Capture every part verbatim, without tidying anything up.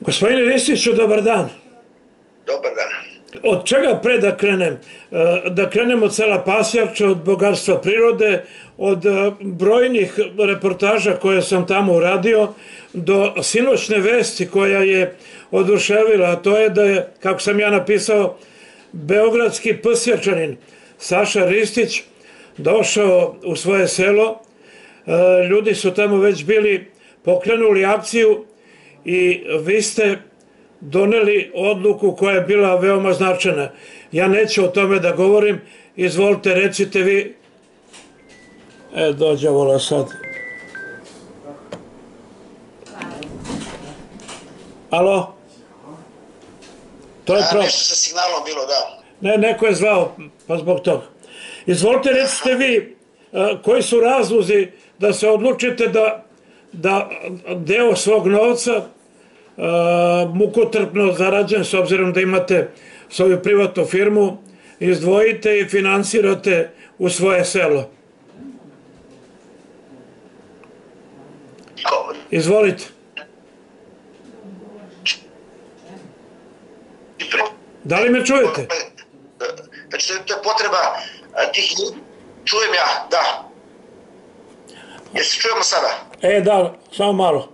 Gospodine Ristiću, dobar dan. Dobar dan. Od čega pre da krenem? Da krenem od sela Pasjača, od bogatstva prirode, od brojnih reportaža koje sam tamo uradio, do sinoćne vesti koja je oduševila, a to je da je, kako sam ja napisao, beogradski Psjačanin Saša Ristić došao u svoje selo. Ljudi su tamo već bili pokrenuli akciju i vi ste doneli odluku koja je bila veoma značajna. Ja neću o tome da govorim, izvolite, recite vi. E, dođe vola sad. Alo? To je A, nešto sa signalom bilo, da. Ne, neko je zvao, pa zbog toga. Izvolite, recite vi, koji su razlozi da se odlučite da, da deo svog novca, mukotrpno zarađen, s obzirom da imate svoju privatnu firmu, izdvojite i finansirate u svoje selo. Izvolite. Da li me čujete? Znači, to je potreba tih ljudi. Čujem ja, da. Jesi čujemo sada? E, da, samo malo.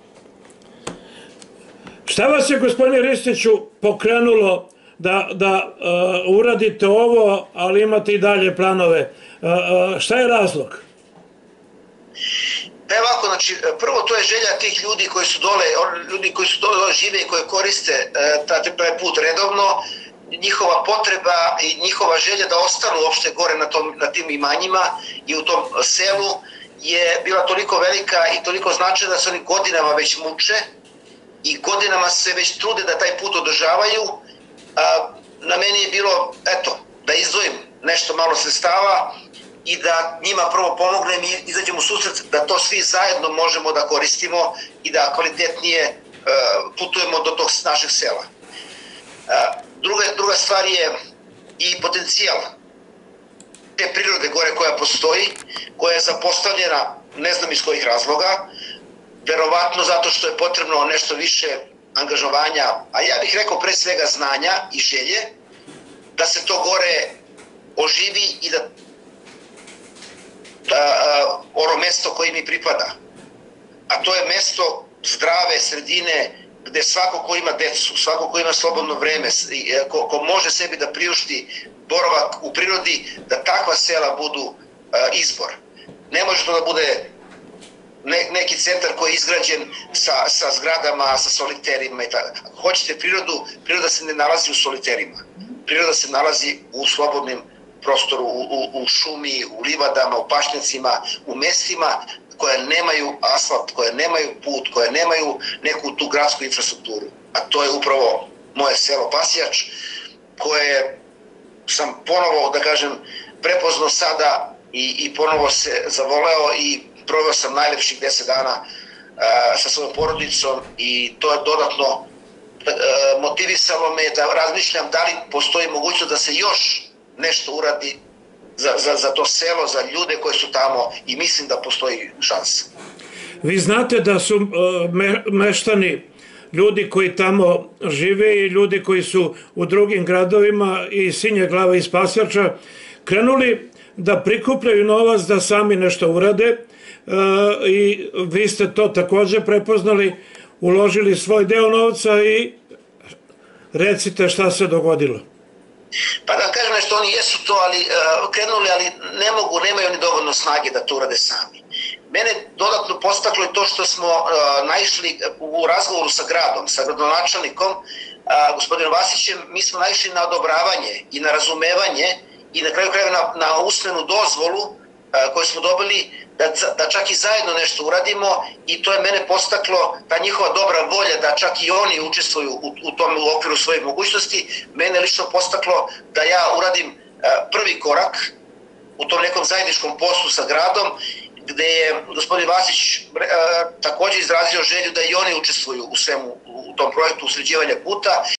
Šta vas je, gospodine Ristiću, pokrenulo da, da uh, uradite ovo, ali imate i dalje planove? Uh, uh, šta je razlog? Pa ovako, znači, prvo to je želja tih ljudi koji su dole, ljudi koji su dole žive i koji koriste uh, taj put redovno, njihova potreba i njihova želja da ostanu uopšte gore na, tom, na tim imanjima i u tom selu je bila toliko velika i toliko značajna da se oni godinama već muče i godinama se već trude da taj put održavaju. A, na meni je bilo, eto, da izdvojim nešto malo sredstava i da njima prvo pomognem i izađem u susret da to svi zajedno možemo da koristimo i da kvalitetnije uh, putujemo do tog našeg sela. Uh, druga, druga stvar je i potencijal te prirode gore koja postoji, koja je zapostavljena ne znam iz kojih razloga, verovatno zato što je potrebno nešto više angažovanja, a ja bih rekao pre svega znanja i želje, da se to gore oživi i da, da ono mesto koje mi pripada. A to je mesto zdrave sredine gde svako ko ima decu, svako ko ima slobodno vreme, ko, ko može sebi da priušti boravak u prirodi, da takva sela budu uh, izbor. Ne može to da bude ne, neki centar koji je izgrađen sa, sa zgradama, sa soliterima i tako. Ako hoćete prirodu, priroda se ne nalazi u soliterima. Priroda se nalazi u slobodnim prostoru, u, u, u šumi, u livadama, u pašnjacima, u mestima koje nemaju asfalt, koje nemaju put, koje nemaju neku tu gradsku infrastrukturu. A to je upravo moje selo Pasjač, koje sam ponovo, da kažem, prepoznao sada i, i ponovo se zavoleo i proveo sam najlepših deset dana uh, sa svojom porodicom i to je dodatno uh, motivisalo me da razmišljam da li postoji mogućnost da se još nešto uradi za, za, za to selo, za ljude koji su tamo i mislim da postoji šansa. Vi znate da su uh, me, meštani, ljudi koji tamo žive i ljudi koji su u drugim gradovima i Sinje glave iz Pasjača krenuli da prikupljaju novac da sami nešto urade uh, i vi ste to takođe prepoznali, uložili svoj deo novca i recite šta se dogodilo. Pa da kažem nešto, oni jesu to ali, uh, krenuli, ali ne mogu, nemaju oni dovoljno snage da to urade sami. Mene dodatno postaklo je to što smo uh, naišli u razgovoru sa gradom, sa gradonačelnikom, uh, gospodinom Vasićem, mi smo naišli na odobravanje i na razumevanje i na kraju krajeva na, na usmenu dozvolu uh, koju smo dobili da, da čak i zajedno nešto uradimo i to je mene postaklo, ta njihova dobra volja da čak i oni učestvuju u, u tom u okviru svojih mogućnosti, mene lično postaklo da ja uradim uh, prvi korak u tom nekom zajedničkom poslu sa gradom, gde je gospodin Vasić uh, također izrazio želju da i oni učestvuju u svemu u tom projektu usređivanja puta.